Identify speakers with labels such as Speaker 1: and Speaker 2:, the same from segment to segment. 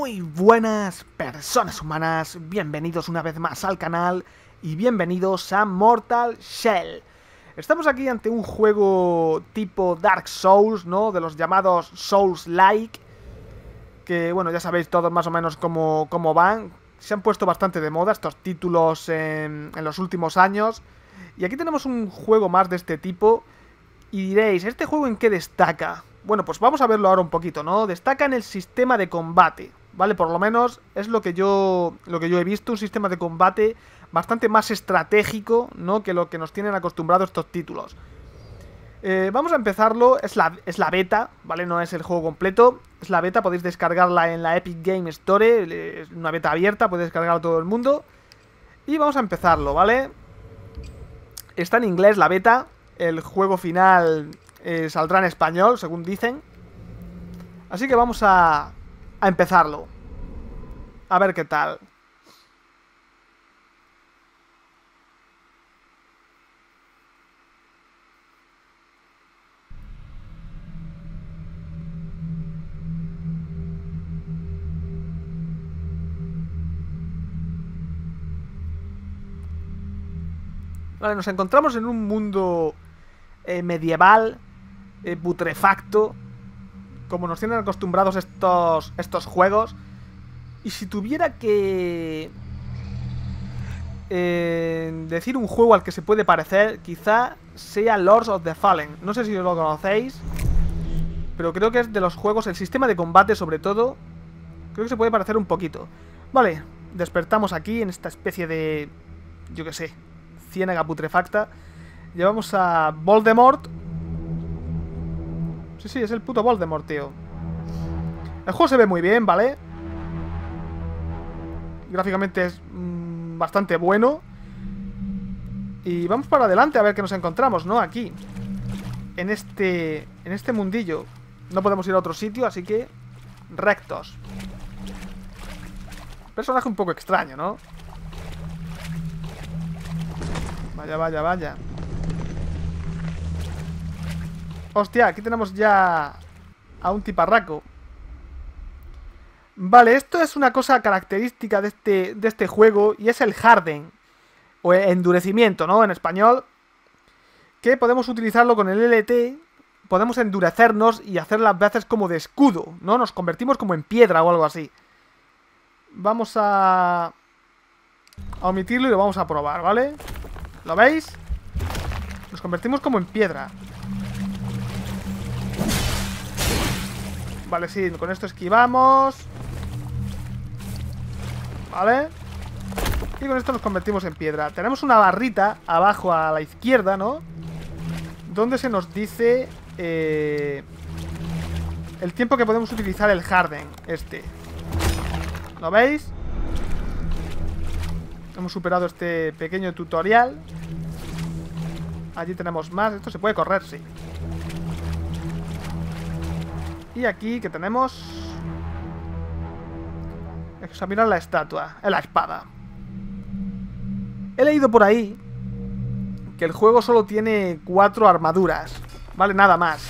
Speaker 1: Muy buenas personas humanas, bienvenidos una vez más al canal y bienvenidos a Mortal Shell. Estamos aquí ante un juego tipo Dark Souls, ¿no? De los llamados Souls-like, que bueno, ya sabéis todos más o menos cómo van. Se han puesto bastante de moda estos títulos en los últimos años. Y aquí tenemos un juego más de este tipo. Y diréis, ¿este juego en qué destaca? Bueno, pues vamos a verlo ahora un poquito, ¿no? Destaca en el sistema de combate, ¿vale? Por lo menos es lo que yo he visto, un sistema de combate bastante más estratégico, ¿no? Que lo que nos tienen acostumbrados estos títulos. Vamos a empezarlo, es la beta, ¿vale? No es el juego completo, es la beta, podéis descargarla en la Epic Game Store, es una beta abierta, puede descargarla todo el mundo. Y vamos a empezarlo, ¿vale? Está en inglés la beta, el juego final saldrá en español, según dicen. Así que vamos a empezarlo. A ver qué tal. Vale, nos encontramos en un mundo medieval, putrefacto, como nos tienen acostumbrados estos juegos. Y si tuviera que decir un juego al que se puede parecer, quizá sea Lords of the Fallen. No sé si lo conocéis, pero creo que es de los juegos, el sistema de combate sobre todo, creo que se puede parecer un poquito. Vale, despertamos aquí en esta especie de, yo qué sé, ciénaga putrefacta. Llevamos a Voldemort. Sí, es el puto Voldemort, tío. El juego se ve muy bien, ¿vale? Gráficamente es bastante bueno. Y vamos para adelante a ver qué nos encontramos, ¿no? Aquí en este mundillo. No podemos ir a otro sitio, así que rectos. Personaje un poco extraño, ¿no? Vaya. Hostia, aquí tenemos ya a un tiparraco. Vale, esto es una cosa característica de este juego, y es el harden, o endurecimiento, ¿no? En español. Que podemos utilizarlo con el LT. Podemos endurecernos y hacer las veces como de escudo, ¿no? Nos convertimos como en piedra o algo así. Vamos a omitirlo y lo vamos a probar, ¿vale? ¿Lo veis? Nos convertimos como en piedra. Vale, sí, con esto esquivamos. Vale. Y con esto nos convertimos en piedra. Tenemos una barrita abajo a la izquierda, ¿no? Donde se nos dice el tiempo que podemos utilizar el harden este. ¿Lo veis? Hemos superado este pequeño tutorial. Allí tenemos más. Esto se puede correr, sí. Y aquí, ¿qué tenemos? Examinar la estatua. La espada. He leído por ahí que el juego solo tiene 4 armaduras. Vale, nada más.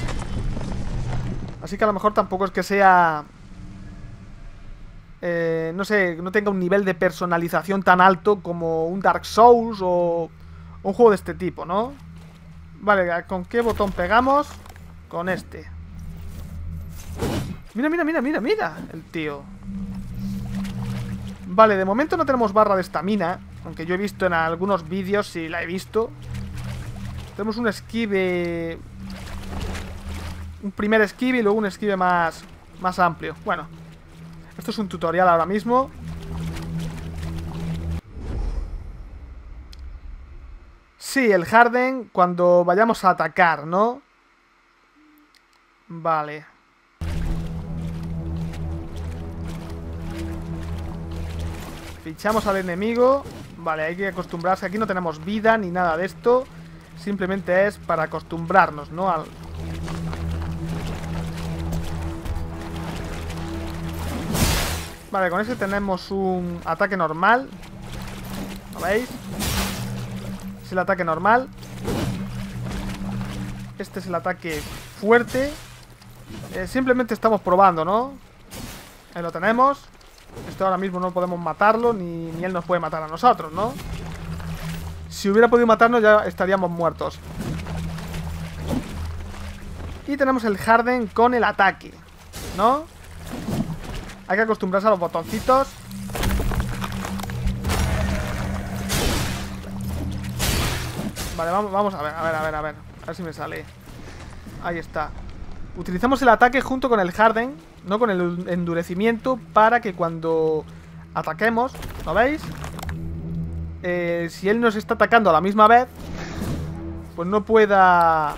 Speaker 1: Así que a lo mejor tampoco es que sea... no sé, no tenga un nivel de personalización tan alto como un Dark Souls o un juego de este tipo, ¿no? Vale, ¿con qué botón pegamos? Con este. Mira, el tío. Vale, de momento no tenemos barra de estamina, aunque yo he visto en algunos vídeos, sí la he visto. Tenemos un esquive, un primer esquive y luego un esquive más amplio. Bueno, esto es un tutorial ahora mismo. Sí, el harden cuando vayamos a atacar, ¿no? Vale. Fichamos al enemigo. Vale, hay que acostumbrarse. Aquí no tenemos vida ni nada de esto. Simplemente es para acostumbrarnos, ¿no? Vale, con ese tenemos un ataque normal. ¿Lo veis? Es el ataque normal. Este es el ataque fuerte. Simplemente estamos probando, ¿no? Ahí lo tenemos. Esto ahora mismo no podemos matarlo, ni él nos puede matar a nosotros, ¿no? Si hubiera podido matarnos ya estaríamos muertos. Y tenemos el Harden con el ataque, ¿no? Hay que acostumbrarse a los botoncitos. Vale, vamos a ver, a ver si me sale. Ahí está. Utilizamos el ataque junto con el Harden, no con el endurecimiento, para que cuando ataquemos, ¿lo veis? Si él nos está atacando a la misma vez, pues no pueda...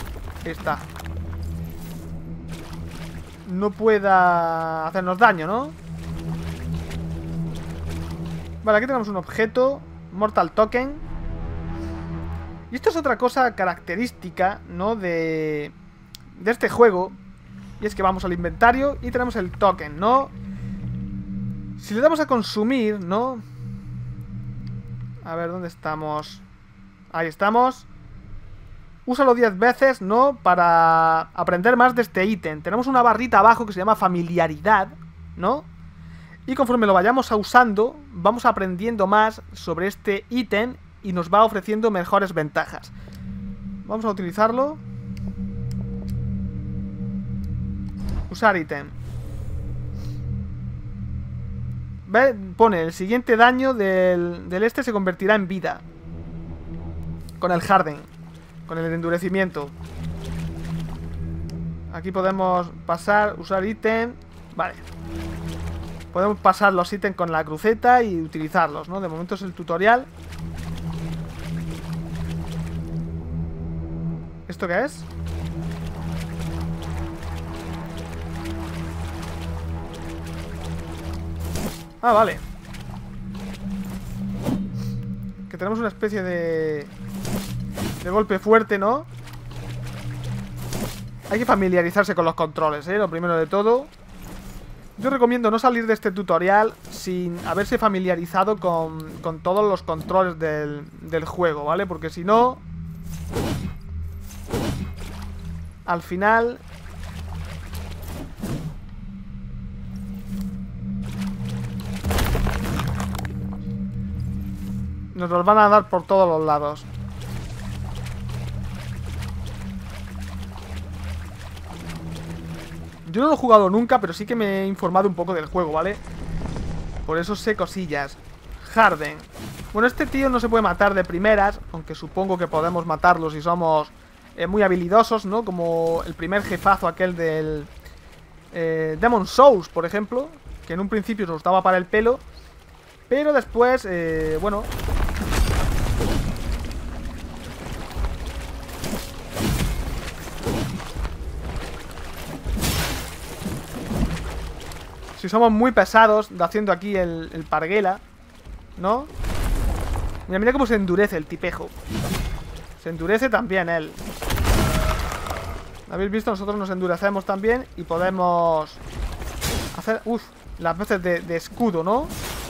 Speaker 1: no pueda hacernos daño, ¿no? Vale, aquí tenemos un objeto, Mortal Token. Y esto es otra cosa característica, ¿no? De este juego. Y es que vamos al inventario y tenemos el token, ¿no? Si le damos a consumir, ¿no? A ver, ¿dónde estamos? Ahí estamos. Úsalo 10 veces, ¿no? Para aprender más de este ítem. Tenemos una barrita abajo que se llama familiaridad, ¿no? Y conforme lo vayamos usando, vamos aprendiendo más sobre este ítem y nos va ofreciendo mejores ventajas. Vamos a utilizarlo. Usar ítem. ¿Ve? Pone, el siguiente daño del este se convertirá en vida. Con el Harden. Con el endurecimiento. Aquí podemos pasar, usar ítem. Vale. Podemos pasar los ítems con la cruceta y utilizarlos, ¿no? De momento es el tutorial. ¿Esto qué es? Ah, vale. Que tenemos una especie de golpe fuerte, ¿no? Hay que familiarizarse con los controles, ¿eh? Lo primero de todo. Yo recomiendo no salir de este tutorial sin haberse familiarizado con todos los controles del juego, ¿vale? Porque si no, al final... nos los van a dar por todos los lados. Yo no lo he jugado nunca, pero sí que me he informado un poco del juego, ¿vale? Por eso sé cosillas. Harden. Bueno, este tío no se puede matar de primeras, aunque supongo que podemos matarlo si somos muy habilidosos, ¿no? Como el primer jefazo aquel del Demon Souls, por ejemplo, que en un principio nos daba para el pelo, pero después, bueno... si somos muy pesados, haciendo aquí el parguela, ¿no? Mira, mira cómo se endurece el tipejo. Se endurece también él. ¿Habéis visto? Nosotros nos endurecemos también y podemos hacer, las veces de escudo, ¿no?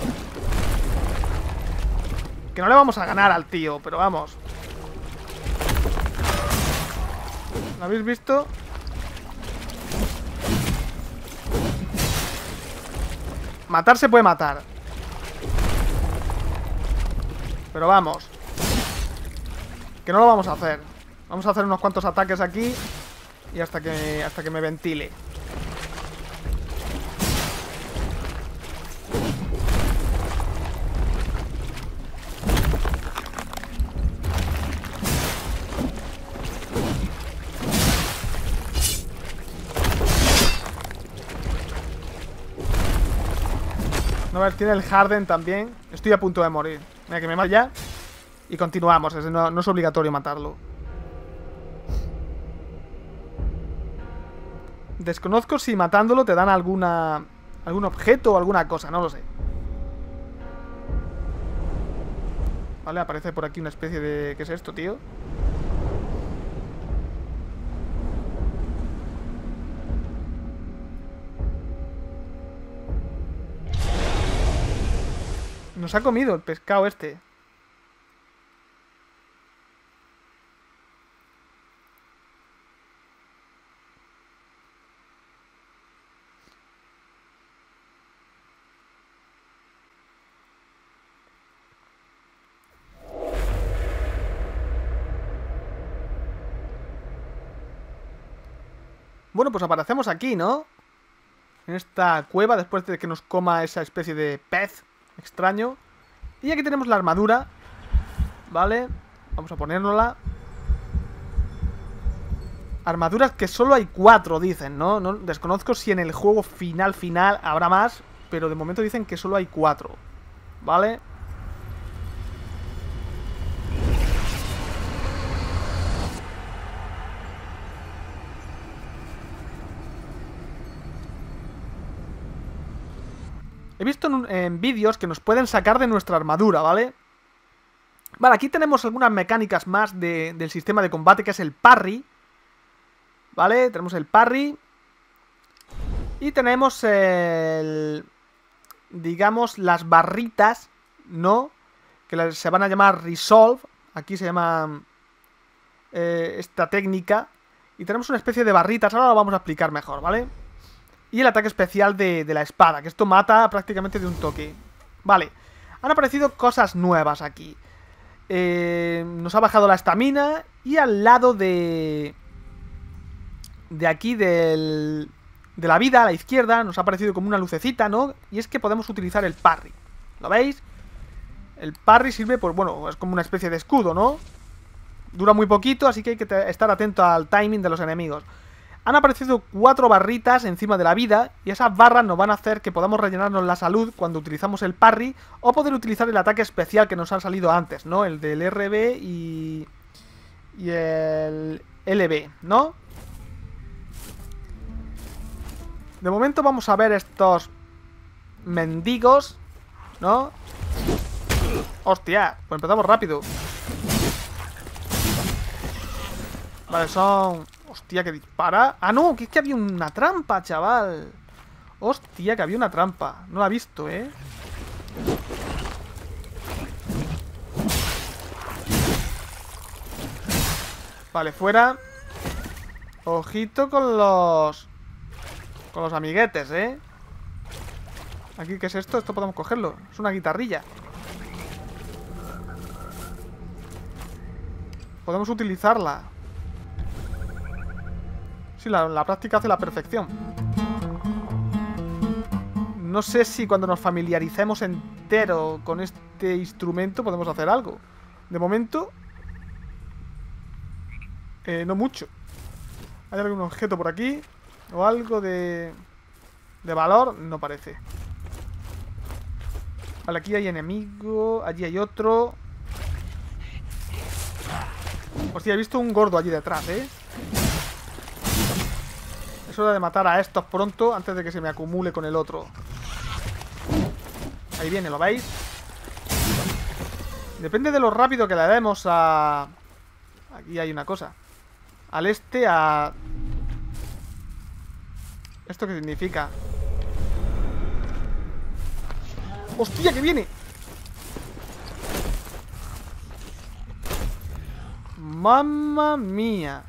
Speaker 1: Que no le vamos a ganar al tío, pero vamos. ¿Lo habéis visto? Matar se puede matar. Pero vamos. Que no lo vamos a hacer. Vamos a hacer unos cuantos ataques aquí. Y hasta que me ventile. No, a ver, tiene el Harden también. Estoy a punto de morir. Mira, que me vaya. Y continuamos. No es obligatorio matarlo. Desconozco si matándolo te dan algún objeto o alguna cosa. No lo sé. Vale, aparece por aquí una especie de... ¿qué es esto, tío? Nos ha comido el pescado este. Bueno, pues aparecemos aquí, ¿no? En esta cueva, después de que nos coma esa especie de pez extraño. Y aquí tenemos la armadura. Vale, vamos a ponérnosla. Armaduras que solo hay 4, dicen, ¿no? Desconozco si en el juego final habrá más, pero de momento dicen que solo hay 4. ¿Vale? He visto en vídeos que nos pueden sacar de nuestra armadura, ¿vale? Vale, aquí tenemos algunas mecánicas más del sistema de combate, que es el parry. ¿Vale? Tenemos el parry. Y tenemos digamos, las barritas, ¿no? Que se van a llamar Resolve. Aquí se llama esta técnica. Y tenemos una especie de barritas, ahora lo vamos a explicar mejor, ¿vale? Y el ataque especial de la espada, que esto mata prácticamente de un toque. Vale, han aparecido cosas nuevas aquí. Nos ha bajado la estamina. Y al lado de aquí de la vida, a la izquierda, nos ha aparecido como una lucecita, ¿no? Y es que podemos utilizar el parry. ¿Lo veis? El parry sirve, pues bueno, es como una especie de escudo, ¿no? Dura muy poquito, así que hay que estar atento al timing de los enemigos. Han aparecido 4 barritas encima de la vida, y esas barras nos van a hacer que podamos rellenarnos la salud cuando utilizamos el parry, o poder utilizar el ataque especial que nos ha salido antes, ¿no? El del RB y el LB, ¿no? De momento vamos a ver estos mendigos, ¿no? ¡Hostia! Pues empezamos rápido. Vale, son... Hostia, que dispara. ¡Ah, no! Que es que había una trampa, chaval. Hostia, que había una trampa. No la he visto, ¿eh? Vale, fuera. Ojito con los amiguetes, ¿eh? Aquí, ¿qué es esto? Esto podemos cogerlo. Es una guitarrilla. Podemos utilizarla. Sí, la práctica hace la perfección. No sé si cuando nos familiaricemos entero con este instrumento podemos hacer algo. De momento... no mucho. ¿Hay algún objeto por aquí? ¿O algo de valor? No parece. Vale, aquí hay enemigo. Allí hay otro. Hostia, he visto un gordo allí detrás, ¿eh? Es hora de matar a estos pronto, antes de que se me acumule con el otro. Ahí viene, ¿lo veis? Depende de lo rápido que le demos a... Aquí hay una cosa. Al este, a... ¿Esto qué significa? ¡Hostia, que viene! ¡Mamma mía!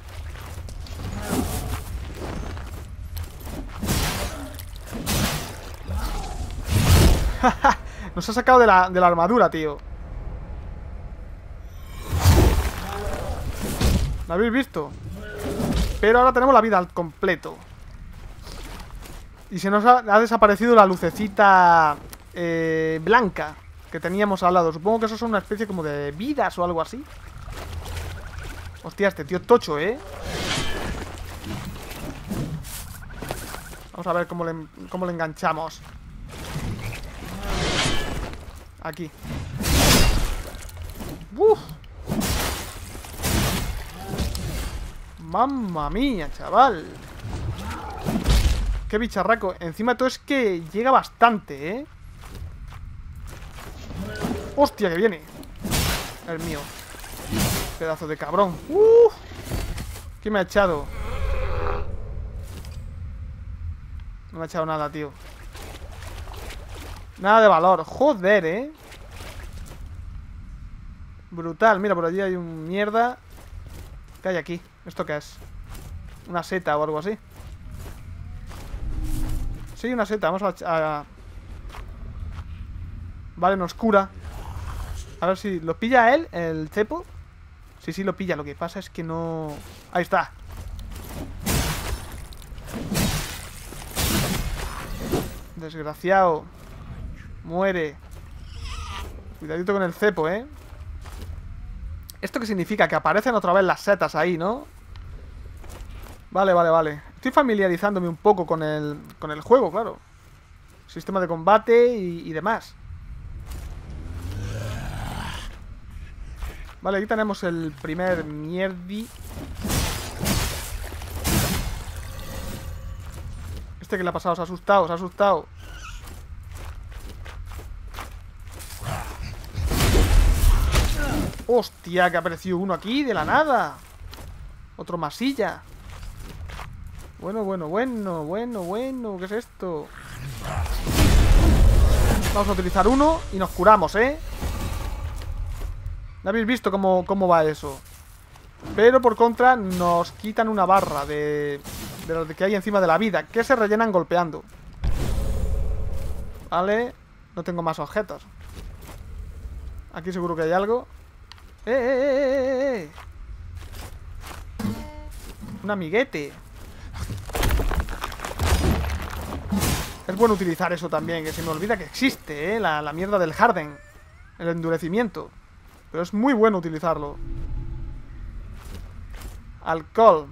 Speaker 1: Nos ha sacado de la armadura, tío. ¿Lo habéis visto? Pero ahora tenemos la vida al completo. Y se nos ha desaparecido la lucecita blanca que teníamos al lado. Supongo que eso son una especie como de vidas o algo así. Hostia, este tío es tocho, ¿eh? Vamos a ver cómo le enganchamos. Aquí. ¡Uf! ¡Mamma mía, chaval! ¡Qué bicharraco! Encima todo es que llega bastante, ¿eh? ¡Hostia, que viene! El mío. Pedazo de cabrón. ¡Uf! ¿Qué me ha echado? No me ha echado nada, tío. Nada de valor. Joder, ¿eh? Brutal. Mira, por allí hay un mierda. ¿Qué hay aquí? ¿Esto qué es? ¿Una seta o algo así? Sí, una seta. Vamos a... Vale, nos cura. A ver si... ¿Lo pilla él, el cepo? Sí, sí, lo pilla. Lo que pasa es que no... Ahí está. Desgraciado. Muere. Cuidadito con el cepo, ¿eh? ¿Esto qué significa? Que aparecen otra vez las setas ahí, ¿no? Vale, vale, vale. Estoy familiarizándome un poco con el juego, claro. Sistema de combate y demás. Vale, aquí tenemos el primer mierdi. ¿Este qué le ha pasado? Se ha asustado, se ha asustado. ¡Hostia! Que ha aparecido uno aquí de la nada. Otro masilla. Bueno, bueno, bueno, bueno, bueno. ¿Qué es esto? Vamos a utilizar uno y nos curamos, ¿eh? ¿No habéis visto cómo va eso? Pero por contra nos quitan una barra de lo que hay encima de la vida, que se rellenan golpeando. Vale. No tengo más objetos. Aquí seguro que hay algo. ¡Eh! Un amiguete. Es bueno utilizar eso también, que se me olvida que existe, la mierda del Harden. El endurecimiento. Pero es muy bueno utilizarlo. Alcohol.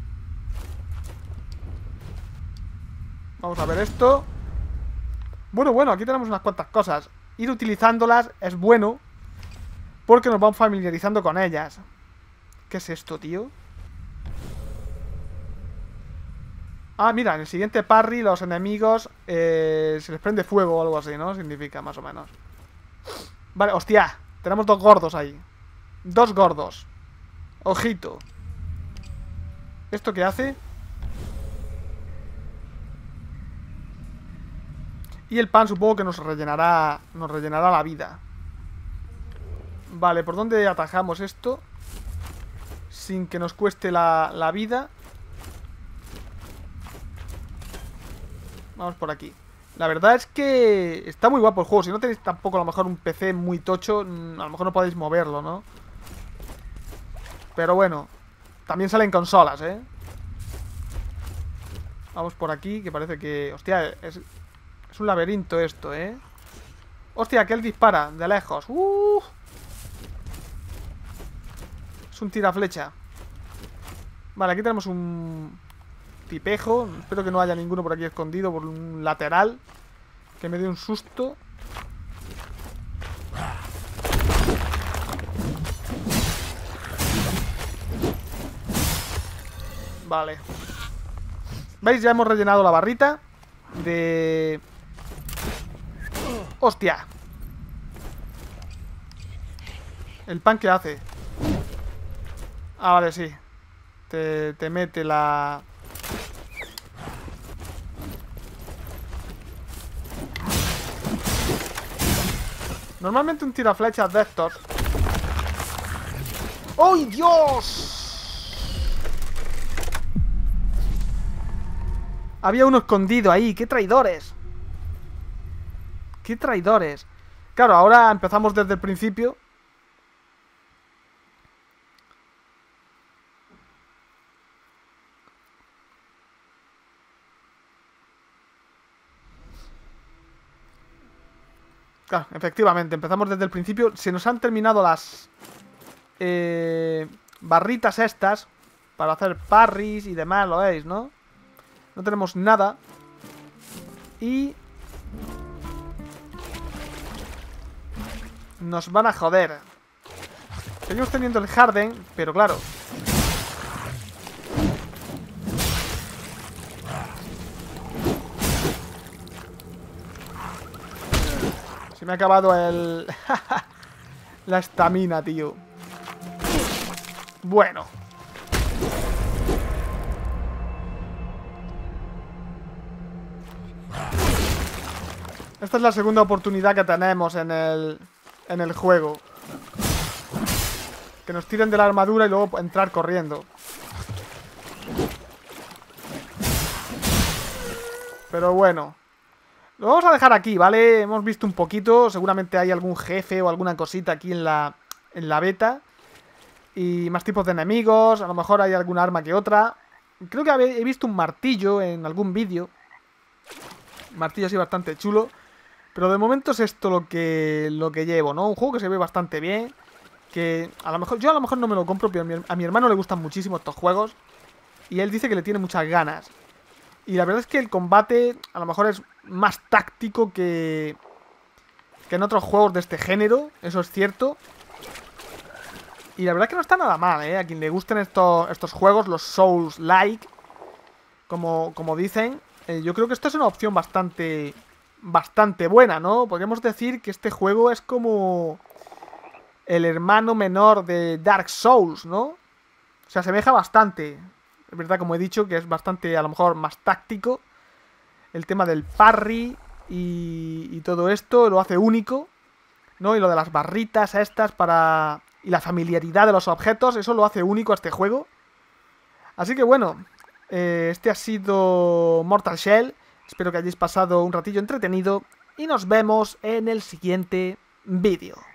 Speaker 1: Vamos a ver esto. Bueno, aquí tenemos unas cuantas cosas. Ir utilizándolas es bueno, porque nos vamos familiarizando con ellas. ¿Qué es esto, tío? Ah, mira, en el siguiente parry los enemigos se les prende fuego o algo así, ¿no? Significa, más o menos. Vale, hostia. Tenemos dos gordos ahí. Dos gordos. Ojito. ¿Esto qué hace? Y el pan supongo que nos rellenará la vida. Vale, ¿por dónde atajamos esto? Sin que nos cueste la vida. Vamos por aquí. La verdad es que está muy guapo el juego. Si no tenéis tampoco a lo mejor un PC muy tocho, a lo mejor no podéis moverlo, ¿no? Pero bueno, también salen consolas, ¿eh? Vamos por aquí, que parece que... Hostia, es un laberinto esto, ¿eh? Hostia, que él dispara de lejos. Es un tiraflecha. Vale, aquí tenemos un tipejo. Espero que no haya ninguno por aquí escondido, por un lateral, que me dé un susto. Vale. ¿Veis? Ya hemos rellenado la barrita de... ¡Hostia! ¿El pan qué hace? Ah, vale, sí. Te mete la... Normalmente un tiraflechas de estos... ¡Ay, Dios! Había uno escondido ahí. ¡Qué traidores! ¡Qué traidores! Claro, ahora empezamos desde el principio. Claro, efectivamente, empezamos desde el principio. Se nos han terminado las barritas estas para hacer parries y demás, lo veis, ¿no? No tenemos nada. Y... nos van a joder. Seguimos teniendo el Harden, pero claro... se me ha acabado el... la estamina, tío. Bueno. Esta es la segunda oportunidad que tenemos en el juego. Que nos tiren de la armadura y luego entrar corriendo. Pero bueno. Lo vamos a dejar aquí, ¿vale? Hemos visto un poquito. Seguramente hay algún jefe o alguna cosita aquí en la beta. Y más tipos de enemigos. A lo mejor hay algún arma que otra. Creo que he visto un martillo en algún vídeo. martillo así bastante chulo. Pero de momento es esto lo que llevo, ¿no? Un juego que se ve bastante bien. Que a lo mejor, yo a lo mejor no me lo compro, pero a mi hermano le gustan muchísimo estos juegos. Y él dice que le tiene muchas ganas. Y la verdad es que el combate a lo mejor es más táctico que en otros juegos de este género. Eso es cierto. Y la verdad es que no está nada mal, ¿eh? A quien le gusten estos juegos, los Souls-like, como dicen, yo creo que esto es una opción bastante buena, ¿no? Podríamos decir que este juego es como el hermano menor de Dark Souls, ¿no? Se asemeja bastante. Es verdad, como he dicho, que es bastante, a lo mejor, más táctico. El tema del parry y todo esto lo hace único, ¿no? Y lo de las barritas estas para... Y la familiaridad de los objetos, eso lo hace único a este juego. Así que bueno, este ha sido Mortal Shell. Espero que hayáis pasado un ratillo entretenido y nos vemos en el siguiente vídeo.